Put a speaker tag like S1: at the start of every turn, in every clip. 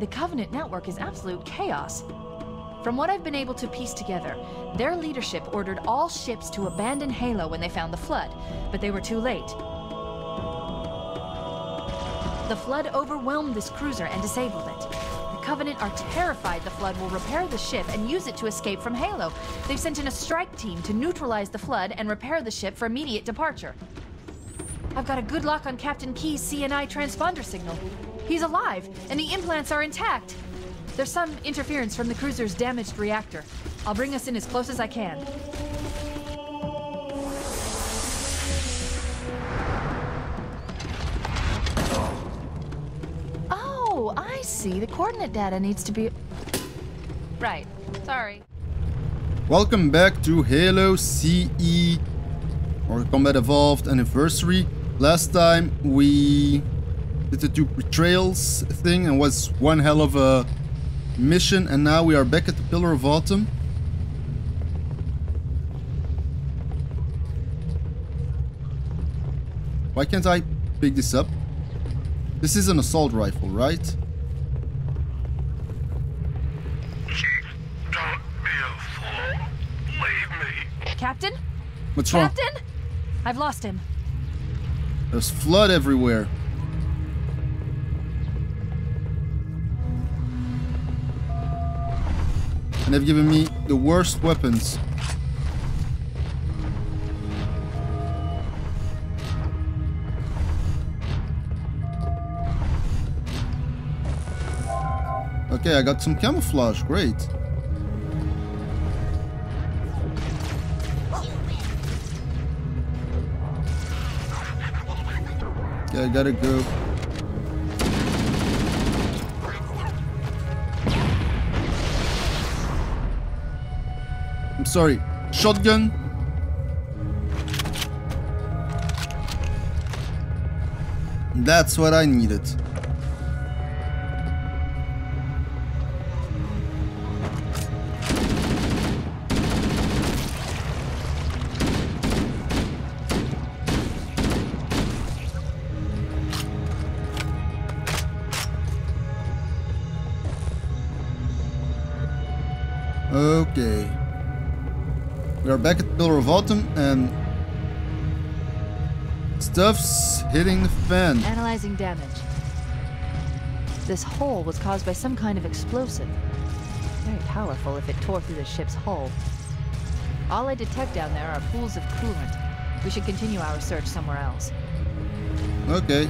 S1: the Covenant network is absolute chaos. From what I've been able to piece together, their leadership ordered all ships to abandon Halo when they found the Flood, but they were too late. The Flood overwhelmed this cruiser and disabled it. The Covenant are terrified the Flood will repair the ship and use it to escape from Halo. They've sent in a strike team to neutralize the Flood and repair the ship for immediate departure. I've got a good lock on Captain Key's CNI transponder signal. He's alive, and the implants are intact. There's some interference from the cruiser's damaged reactor. I'll bring us in as close as I can. Oh, I see. The coordinate data needs to be... Right. Sorry.
S2: Welcome back to Halo CE, or Combat Evolved Anniversary. Last time we did the 2 betrayals thing and was one hell of a mission, and now we are back at the Pillar of Autumn. Why can't I pick this up? This is an assault rifle, right?
S3: Chief, don't be a fool. Leave me.
S1: Captain?
S2: What's wrong?
S1: Captain? I've lost him.
S2: There's flood everywhere. And they've given me the worst weapons. Okay, I got some camouflage. Great. Okay, I gotta go. I'm sorry. Shotgun. That's what I needed. Okay. We are back at the Pillar of Autumn and stuff's hitting the fan.
S1: Analyzing damage. This hole was caused by some kind of explosive. Very powerful if it tore through the ship's hull. All I detect down there are pools of coolant. We should continue our search somewhere else.
S2: Okay.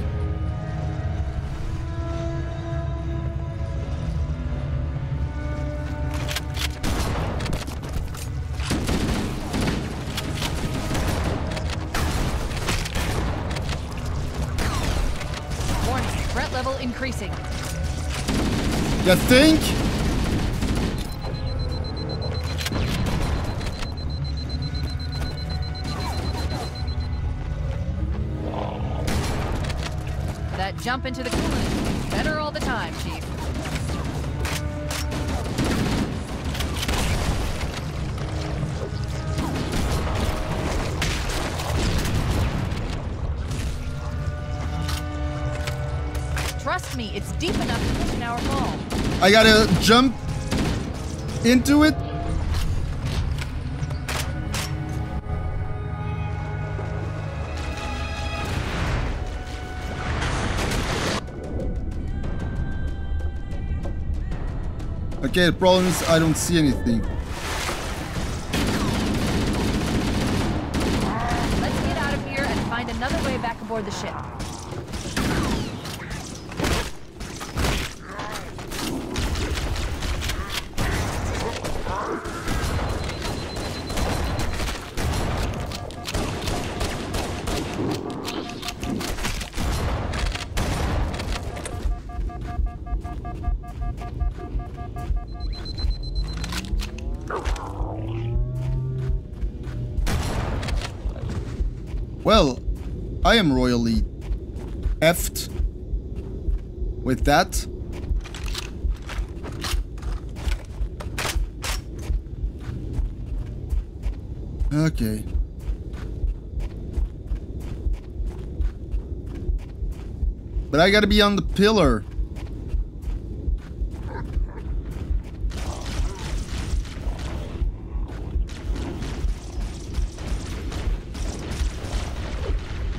S1: Threat level increasing.
S2: You think?
S1: That jump into the coolant. Better all the time, Chief. Trust me, it's deep enough to cushion our fall.
S2: I gotta jump into it. Okay, the problem is I don't see anything.
S1: Let's get out of here and find another way back aboard the ship.
S2: Well, I am royally effed with that. Okay. But I gotta be on the pillar.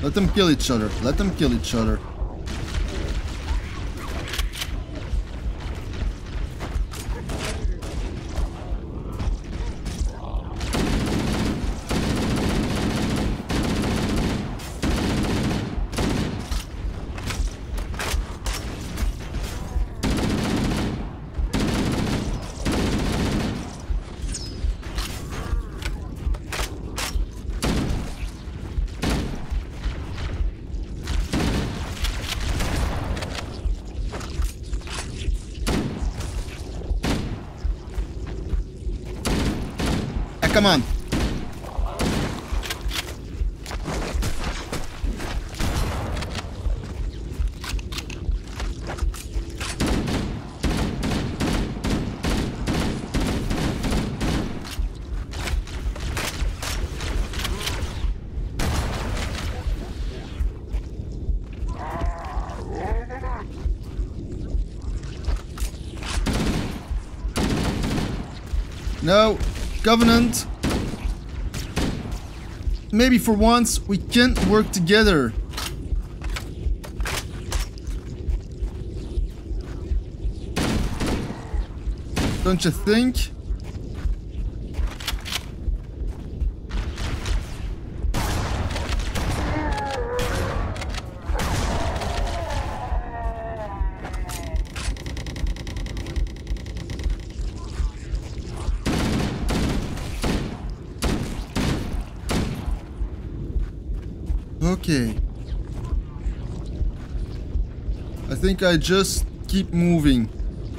S2: Let them kill each other. Let them kill each other. Come on. No. Covenant. Maybe for once we can work together. Don't you think? Okay. I think I just keep moving.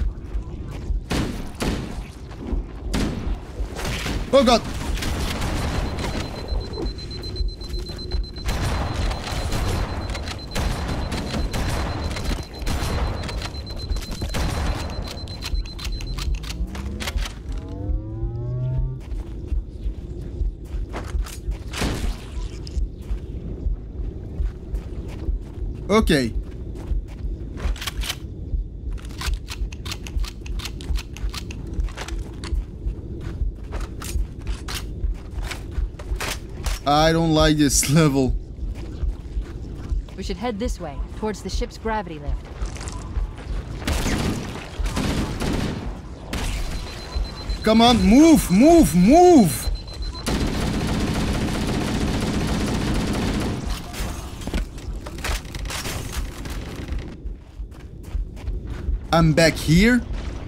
S2: Oh god! Okay. I don't like this level.
S1: We should head this way, towards the ship's gravity lift.
S2: Come on, move, move, move! I'm back here.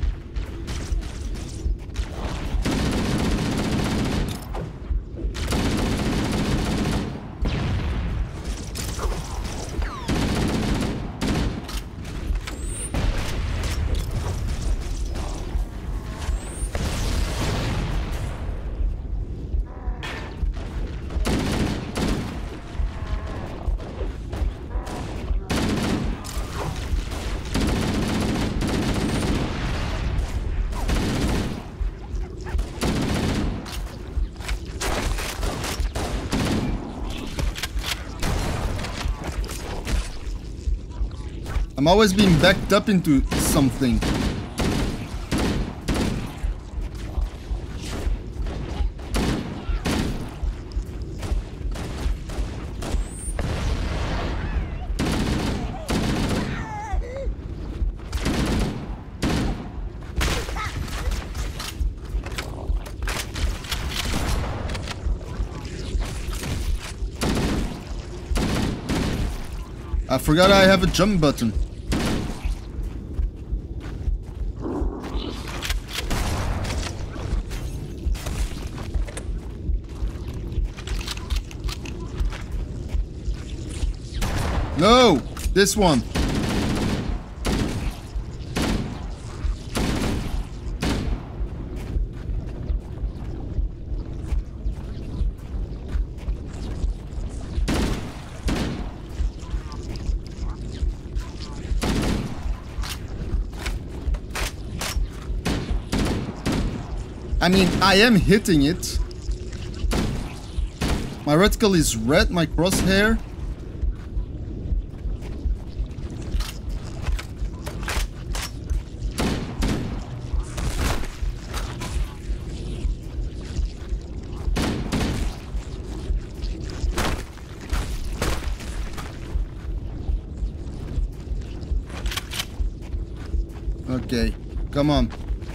S2: I'm always being backed up into something. I forgot I have a jump button. No! This one! I mean, I am hitting it. My reticle is red, my crosshair. Okay, come on.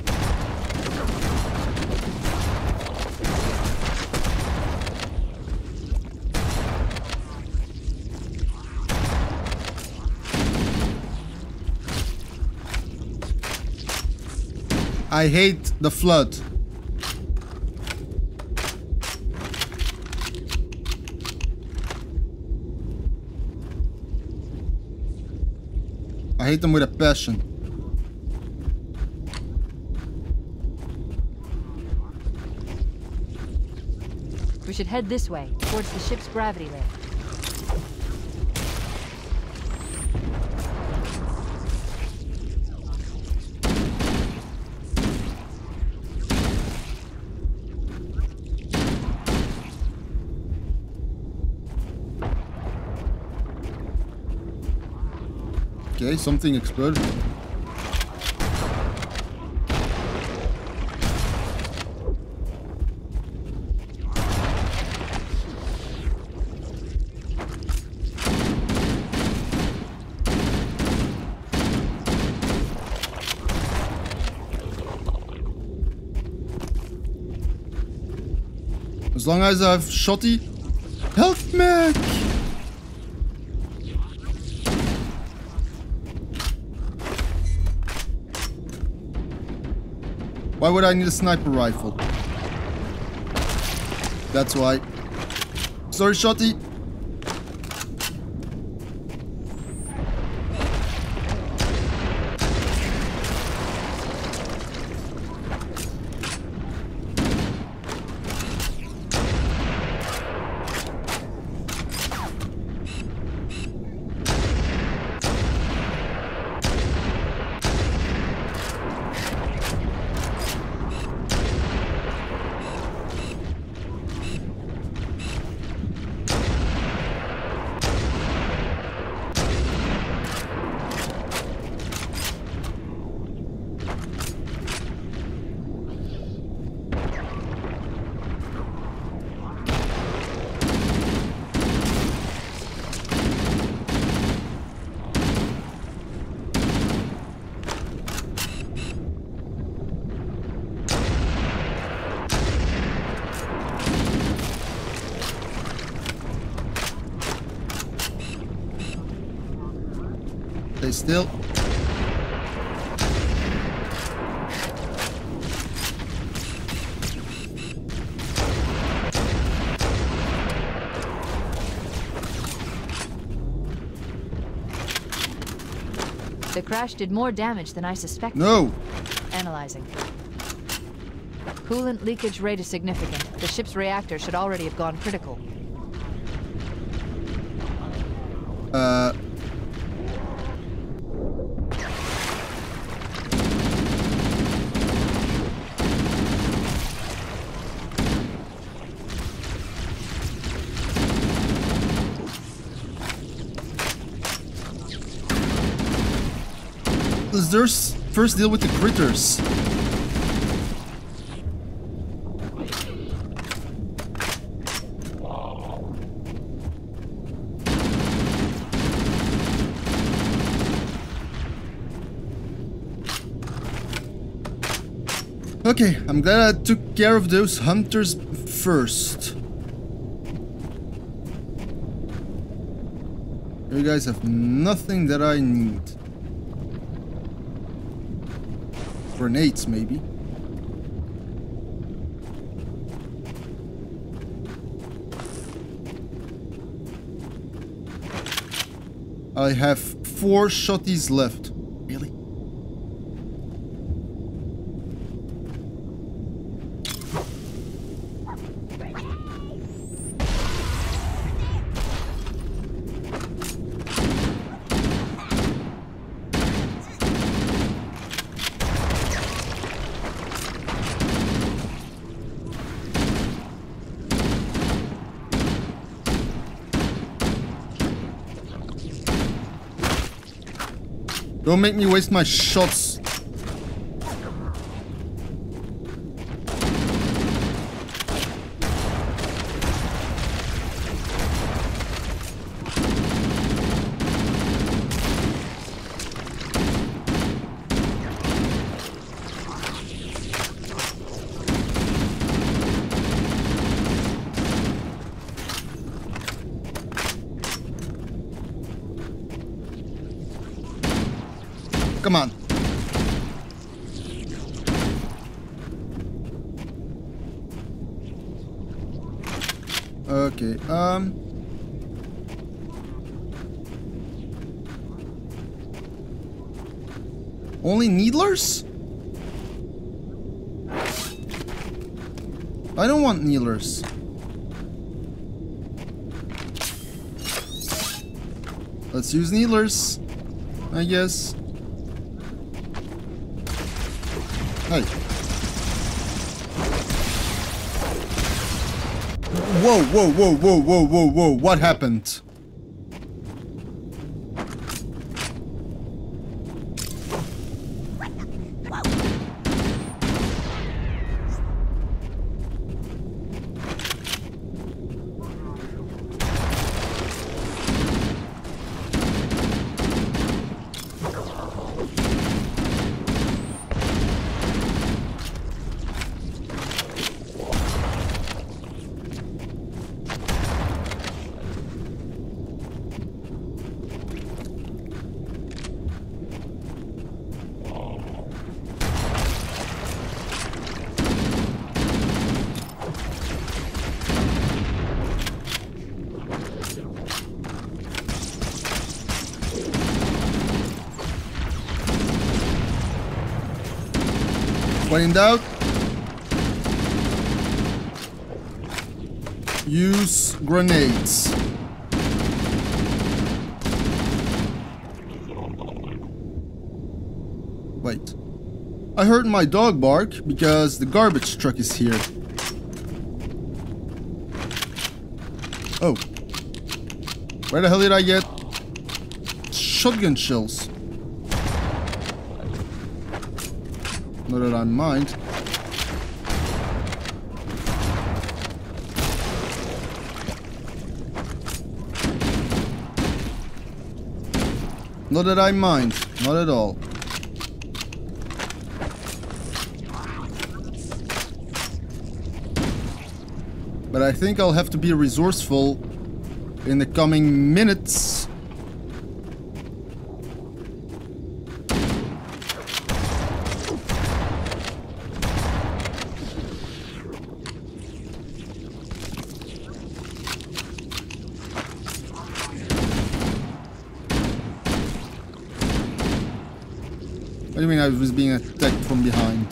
S2: I hate the flood. I hate them with a passion.
S1: We should head this way, towards the ship's gravity lift.
S2: Okay, something exploded. As long as I have shotty health mech. Why would I need a sniper rifle? That's why. Sorry, shotty. Stay still.
S1: The crash did more damage than I suspected.
S2: No.
S1: Analyzing. Coolant leakage rate is significant. The ship's reactor should already have gone critical.
S2: Let's first deal with the critters. Okay, I'm glad I took care of those hunters first. You guys have nothing that I need. Grenades, maybe. I have 4 shotties left. Really? Don't make me waste my shots. come on. Okay, only needlers? I don't want needlers. Let's use needlers, I guess. Hey. Whoa, whoa, whoa, whoa, whoa, whoa, whoa. What happened? When in doubt, use grenades. Wait. I heard my dog bark because the garbage truck is here. Oh. Where the hell did I get shotgun shells? Not that I mind. Not that I mind. Not at all. But I think I'll have to be resourceful in the coming minutes. What do you mean I was being attacked from behind?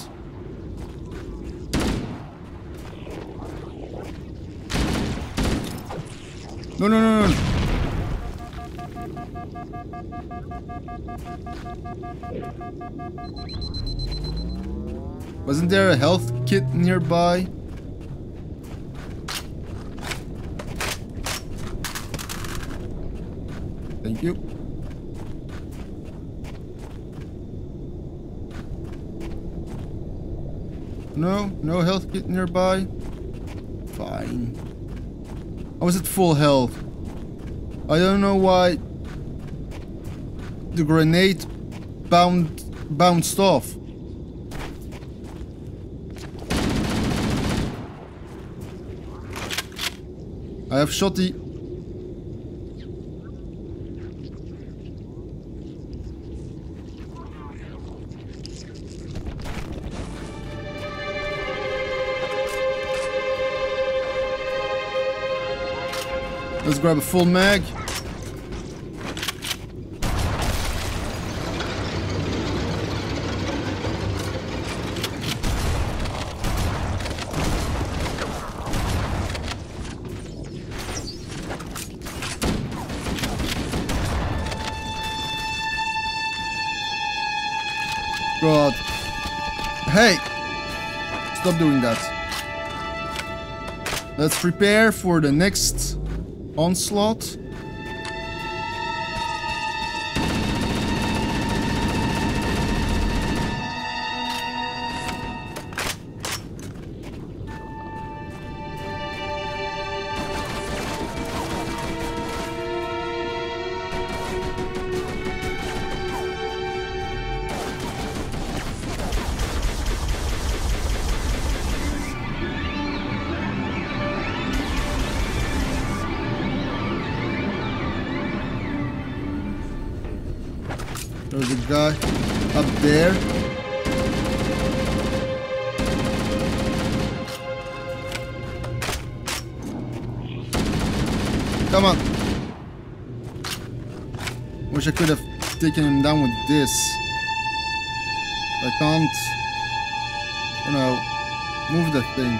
S2: No, no, no, no. Wasn't there a health kit nearby? Thank you. No, no health kit nearby. Fine. I was at full health. I don't know why the grenade bounced off. I have shotty. Let's grab a full mag. God. Hey! Stop doing that. Let's prepare for the next onslaught. There's a guy. up there. Come on. Wish I could have taken him down with this. I can't, you know, move that thing.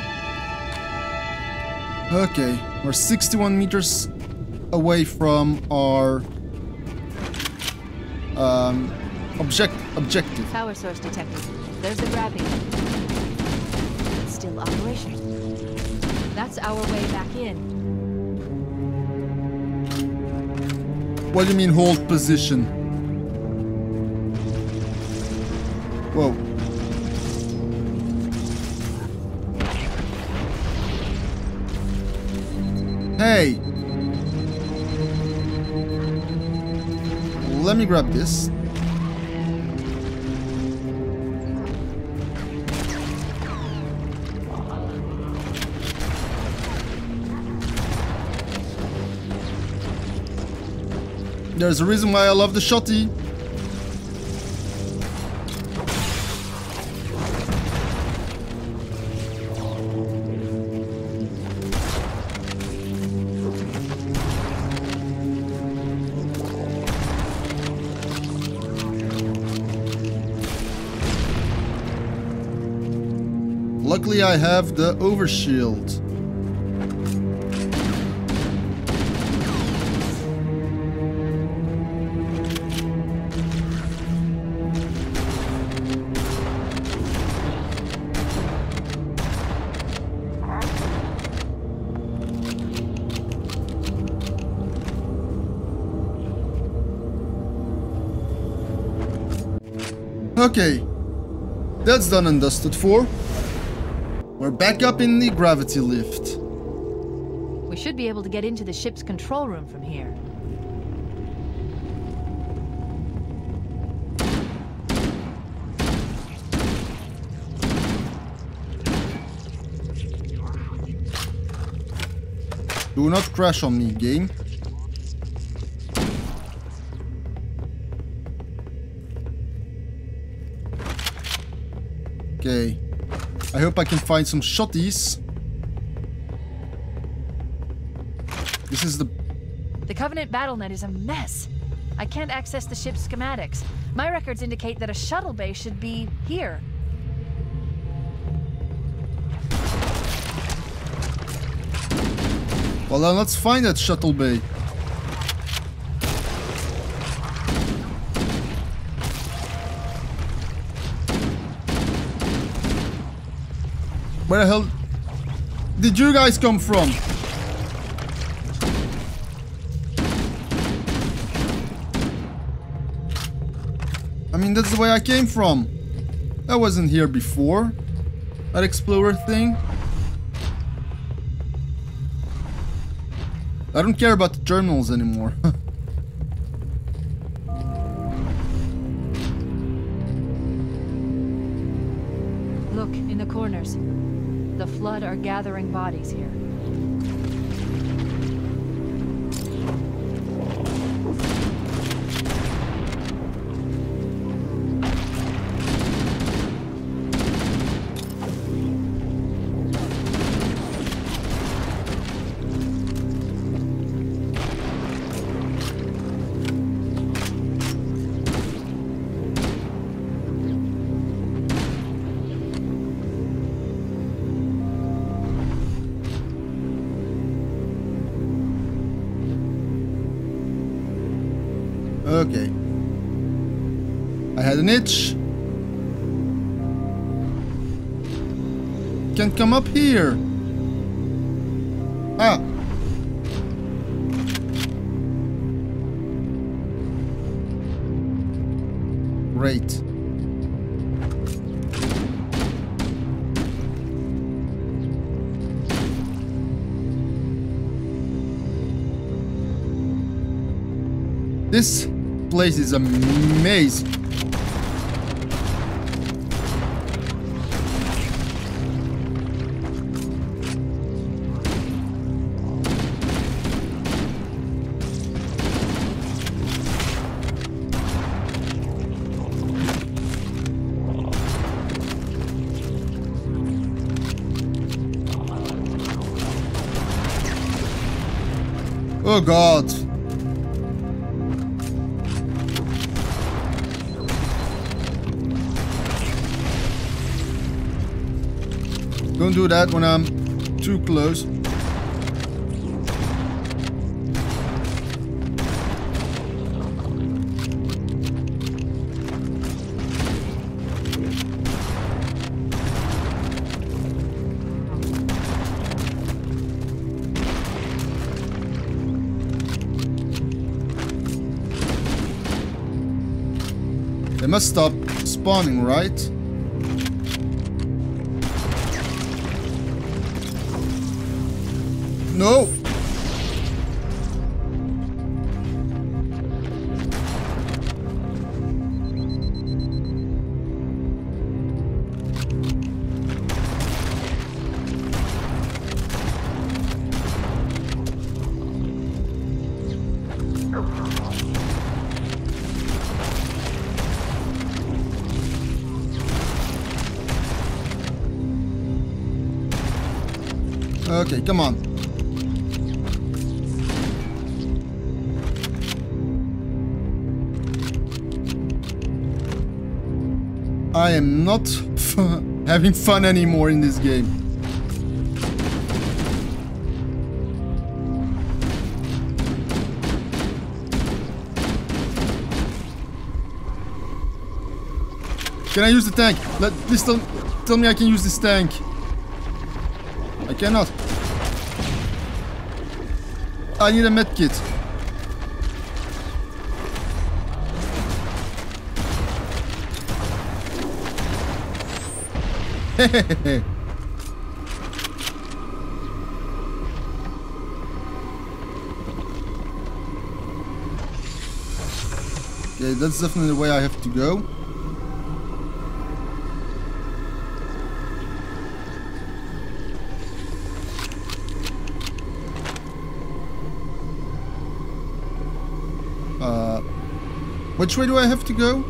S2: Okay, we're 61 meters away from our objective.
S1: Power source detected. There's the grav unit. It's still operational. That's our way back in.
S2: What do you mean hold position? Whoa. Hey! Let me grab this. There's a reason why I love the shotty. Luckily I have the overshield. Okay, that's done and dusted for. We're back up in the gravity lift.
S1: We should be able to get into the ship's control room from here.
S2: Do not crash on me, game. Okay. I hope I can find some shotties. This is the...
S1: The Covenant BattleNet is a mess. I can't access the ship's schematics. My records indicate that a shuttle bay should be here.
S2: Well, then let's find that shuttle bay. Where the hell did you guys come from? I mean, that's the way I came from. I wasn't here before. That explorer thing. I don't care about the terminals anymore.
S1: Look, in the corners. The Flood are gathering bodies here.
S2: Okay. I had an itch. Can't come up here. Ah. Great. This place is amazing. Oh god. Don't do that when I'm too close. They must stop spawning, right? No! Okay, come on. I am not having fun anymore in this game. Can I use the tank? Please tell me I can use this tank. I cannot. I need a medkit. Hehehe. Okay, that's definitely the way I have to go. Which way do I have to go?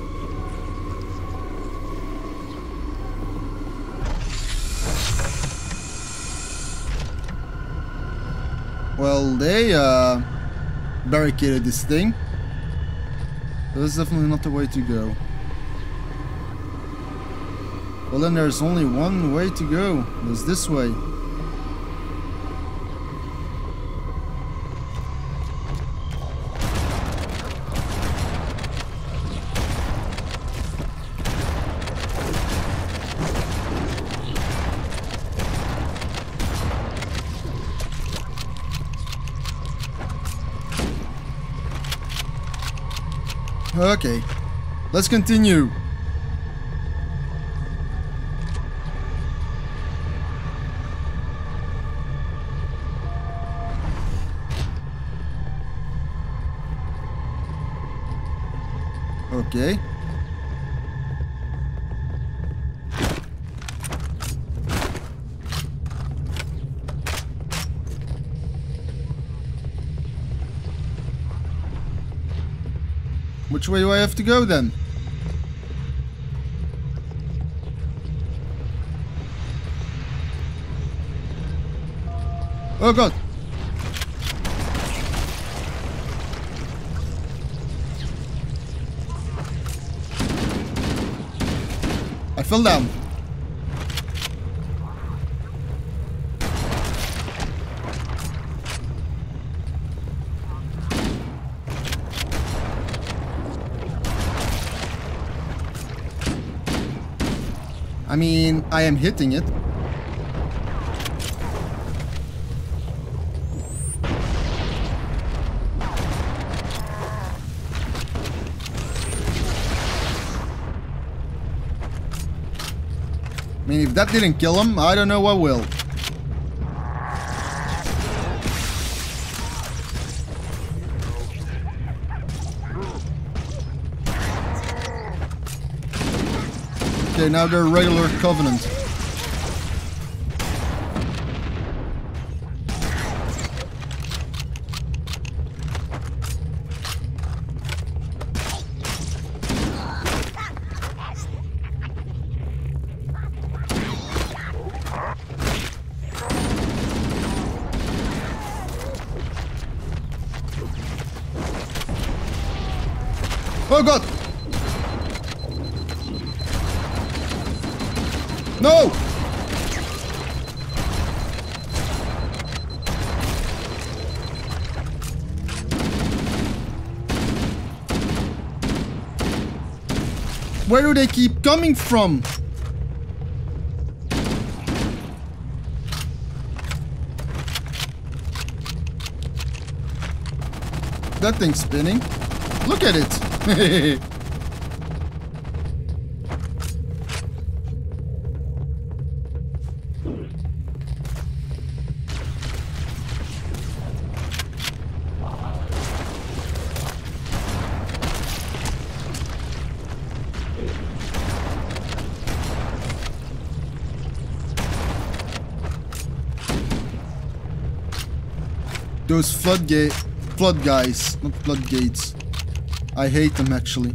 S2: Well, they barricaded this thing. That's definitely not the way to go. Well, then there's only one way to go. It's this way. Okay, let's continue. Okay. Which way do I have to go then? Oh god! I fell down. I mean, I am hitting it. I mean, if that didn't kill him, I don't know what will. Okay, now they're regular Covenant. Oh god! No! Where do they keep coming from? That thing's spinning. Look at it. Those flood guys, not floodgates. I hate them actually.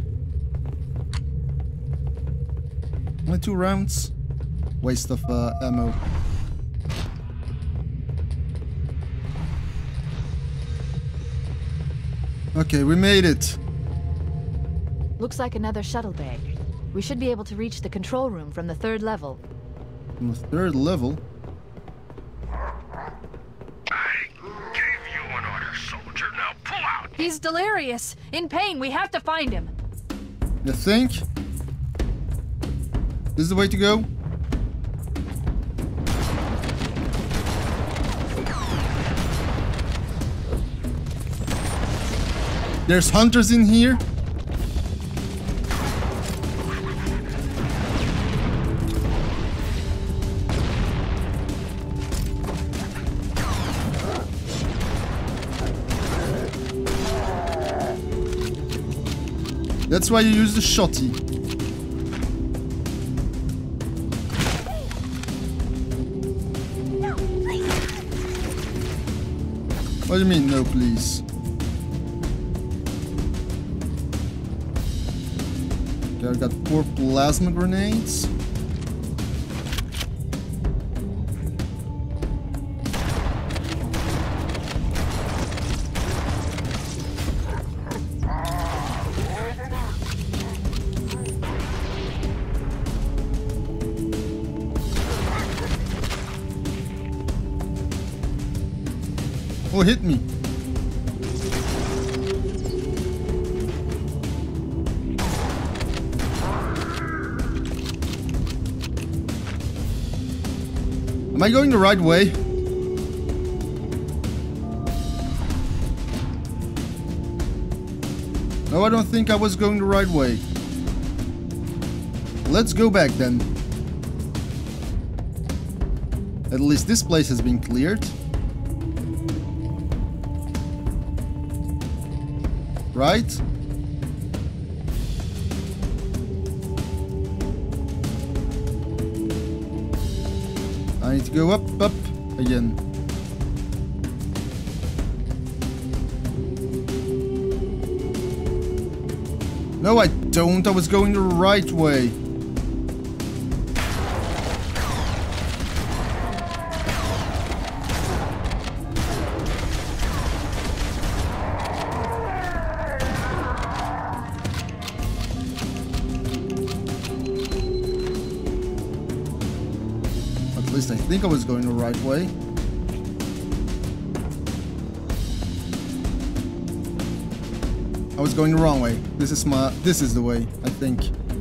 S2: Only 2 rounds. Waste of ammo. Okay, we made it.
S1: Looks like another shuttle bay. We should be able to reach the control room from the 3rd level.
S2: From the 3rd level?
S1: He's delirious. In pain. We have to find him.
S2: You think? This is the way to go? There's hunters in here? That's why you use the shotty. What do you mean, no please? Okay, I got 4 plasma grenades. Oh, hit me. Am I going the right way? No, I don't think I was going the right way. Let's go back then. At least this place has been cleared. Right? I need to go up again. No, I don't. I was going the right way. I think I was going the right way. I was going the wrong way. This is the way, I think.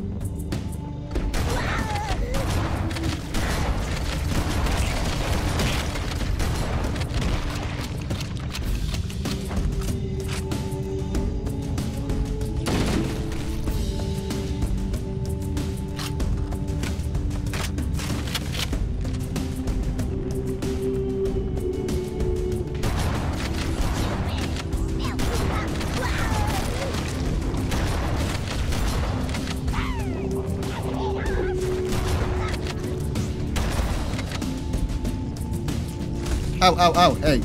S2: Ow, ow, ow, hey.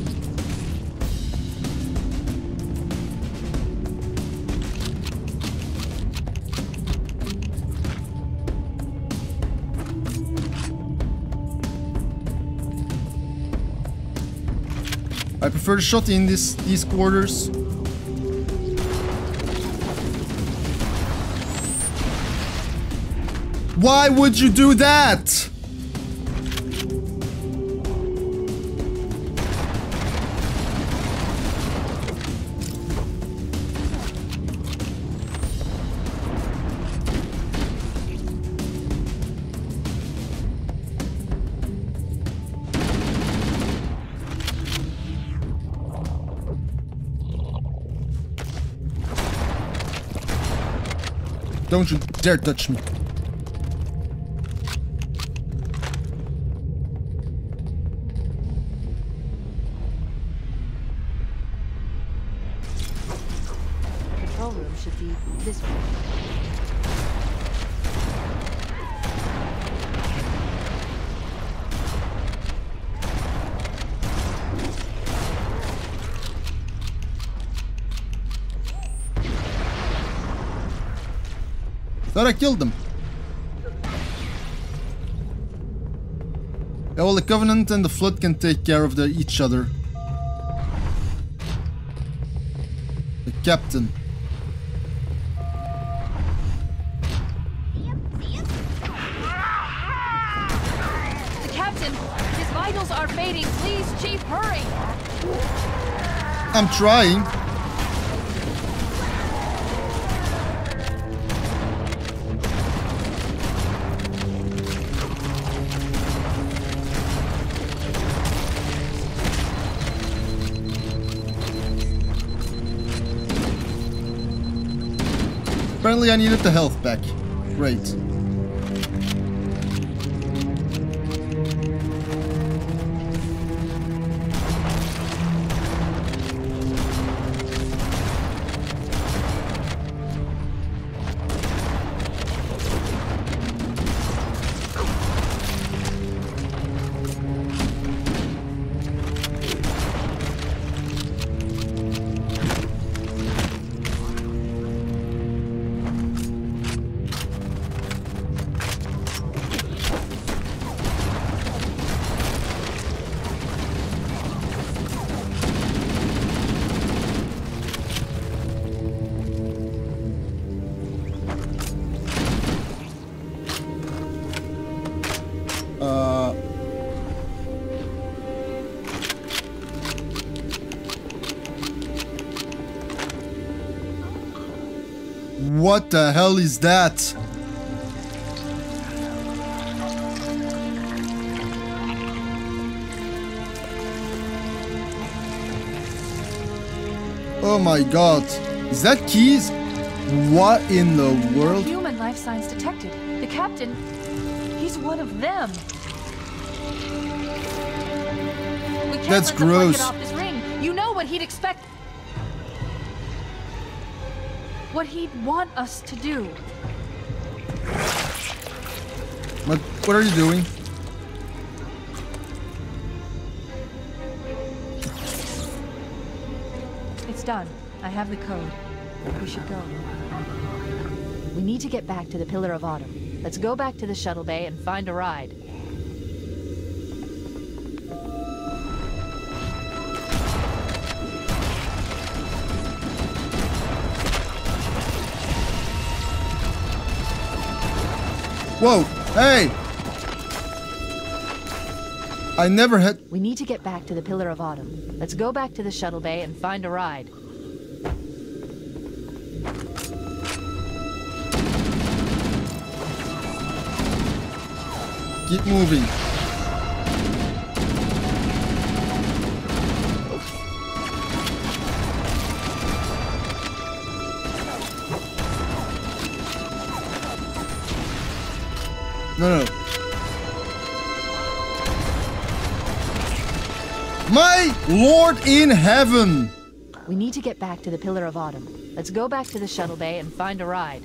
S2: I prefer the shot in these quarters. Why would you do that? Don't you dare touch me.
S1: Control room should be this way.
S2: Thought I killed them. Yeah, well, the Covenant and the Flood can take care of each other. The Captain.
S1: The Captain! His vitals are fading. Please, Chief, hurry!
S2: I'm trying. Apparently I needed the health back. Great. What the hell is that? Oh my god. Is that keys? What in the world?
S1: Human life signs detected. The Captain, he's one of them. We can't
S2: That's
S1: let the Flood
S2: gross.
S1: get off this ring. You know what he'd expect. What he'd want us to do.
S2: What are you doing?
S1: It's done. I have the code. We should go. We need to get back to the Pillar of Autumn. Let's go back to the shuttle bay and find a ride.
S2: Whoa! Hey! I never had...
S1: We need to get back to the Pillar of Autumn. Let's go back to the shuttle bay and find a ride.
S2: Keep moving. No. My Lord in heaven!
S1: We need to get back to the Pillar of Autumn. Let's go back to the shuttle bay and find a ride.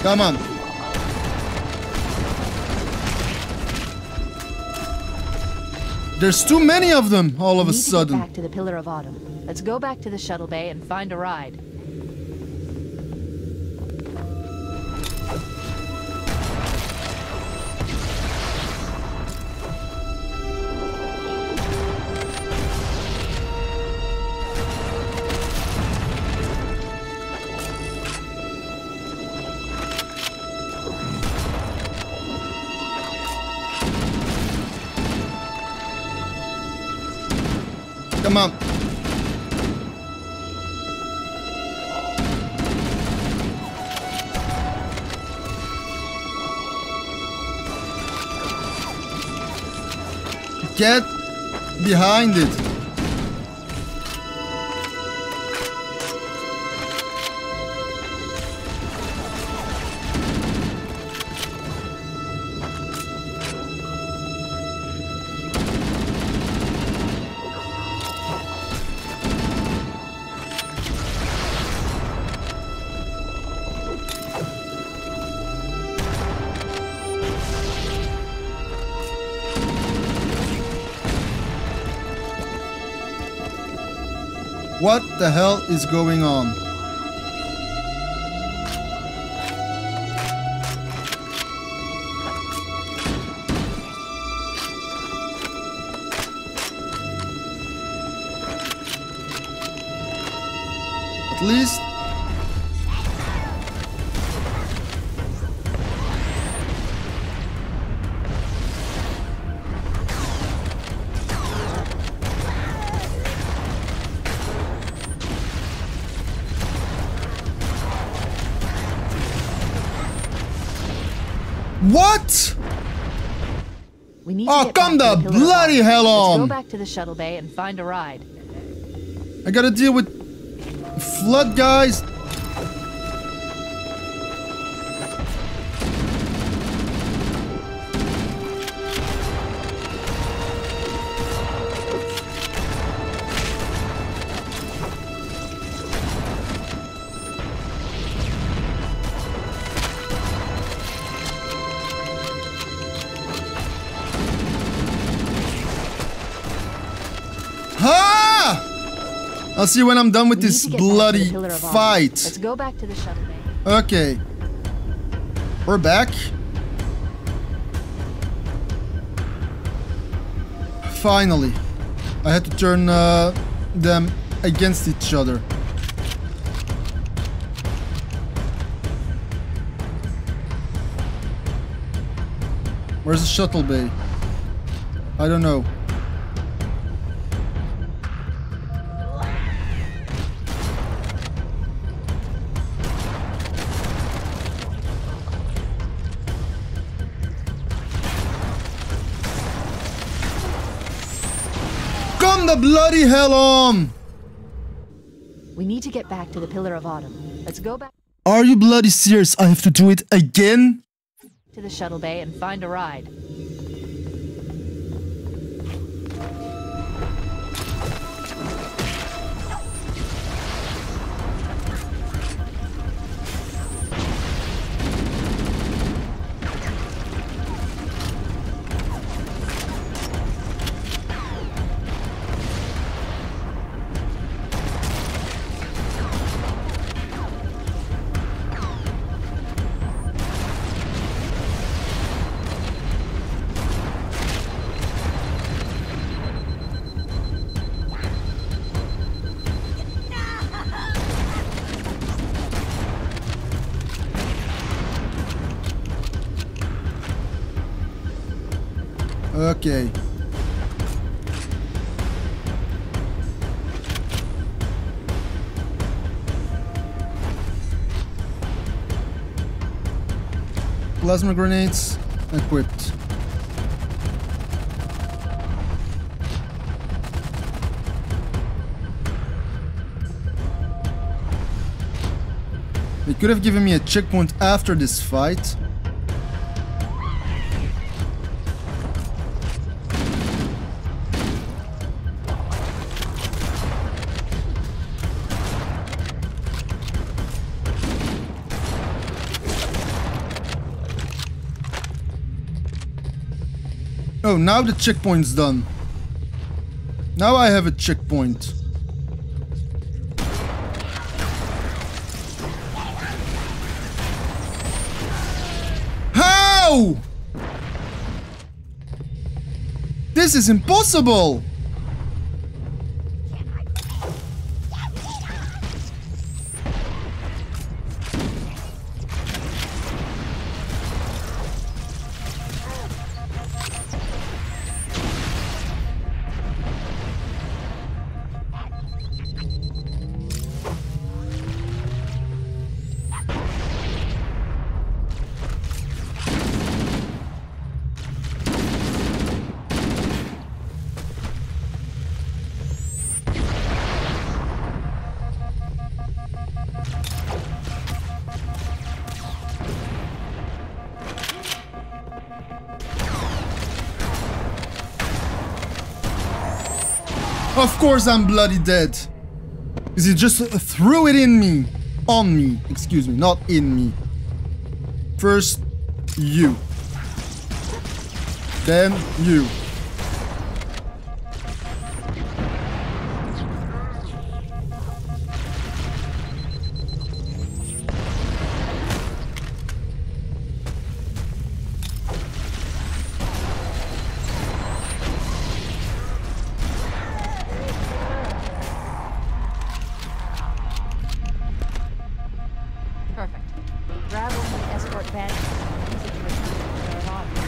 S2: Come on. There's too many of them all of a
S1: We need to get
S2: sudden.
S1: back to the Pillar of Autumn. Let's go back to the shuttle bay and find a ride.
S2: Come on. Get behind it. What the hell is going on? At least what?
S1: We need to
S2: Oh,
S1: get
S2: come
S1: back
S2: the
S1: to the Pillar of
S2: bloody
S1: Autumn.
S2: hell
S1: Let's go
S2: on!
S1: back to the shuttle bay and find a ride.
S2: I gotta deal with flood guys. Ha! I'll see you when I'm done with
S1: We need
S2: this
S1: to get back to the
S2: bloody
S1: Pillar of Autumn.
S2: fight.
S1: Let's go back to the shuttle bay.
S2: Okay. We're back. Finally. I had to turn them against each other. Where's the shuttle bay? I don't know. Come the bloody hell on!
S1: We need to get back to the Pillar of Autumn. Let's go back
S2: Are you bloody serious? I have to do it again?
S1: to the shuttle bay and find a ride.
S2: Okay. Plasma grenades equipped. They could have given me a checkpoint after this fight. Oh, now the checkpoint's done. Now I have a checkpoint. How? This is impossible! Of course I'm bloody dead. Because he just threw it in me. On me. Excuse me, not in me. First, you. Then, you.
S1: Perfect. Grab one of the escort badges and use it to return to their lobby.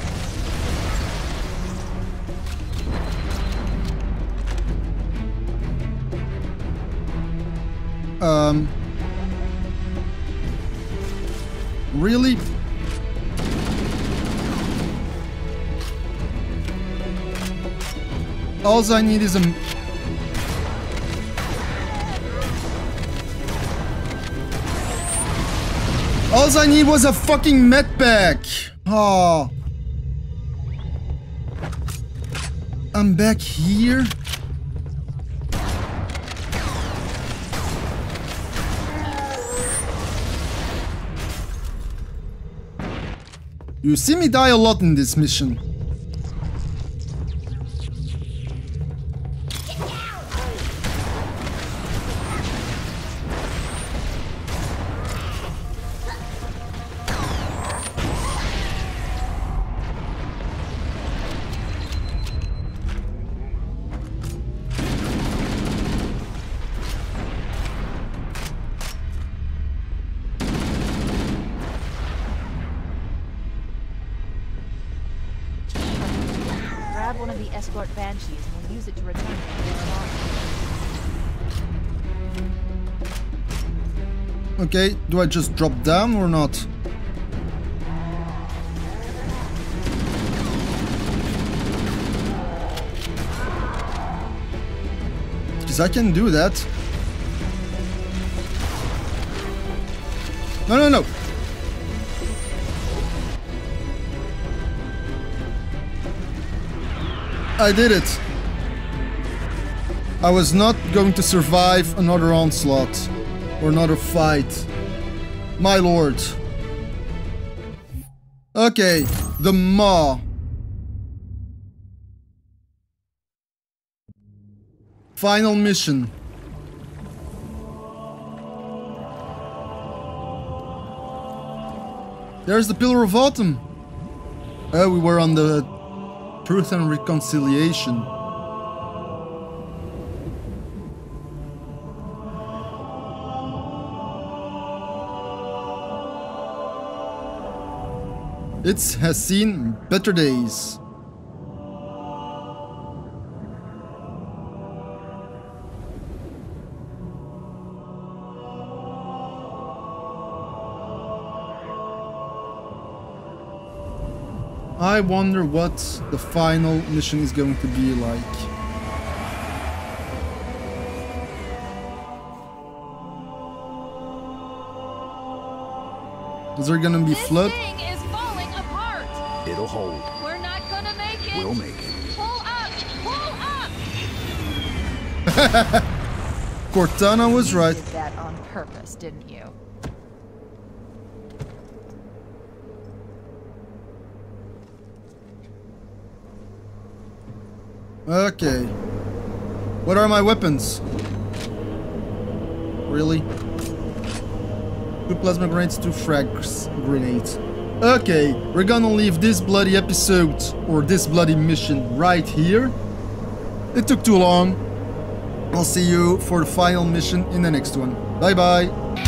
S2: Really? All I need is a... All I need was a fucking medpack. Oh. I'm back here. You see me die a lot in this mission.
S1: Grab one of the escort banshees and we'll use it to return to their lobby.
S2: Okay, do I just drop down or not? Because I can do that. No, no, no. I did it. I was not going to survive another onslaught or another fight. My lord. Okay, the Maw. Final mission. There's the Pillar of Autumn. Oh, we were on the Truth and Reconciliation. It has seen better days. I wonder what the final mission is going to be like. Is there gonna be flood?
S1: This thing is falling apart.
S4: It'll hold.
S1: We're not gonna make it.
S4: We'll make it.
S1: Pull up! Pull up!
S2: Cortana was right.
S1: You did that on purpose, didn't you?
S2: Okay. What are my weapons? Really? 2 plasma grenades, 2 frag grenades. Okay, we're gonna leave this bloody episode, or this bloody mission, right here. It took too long. I'll see you for the final mission in the next one. Bye bye.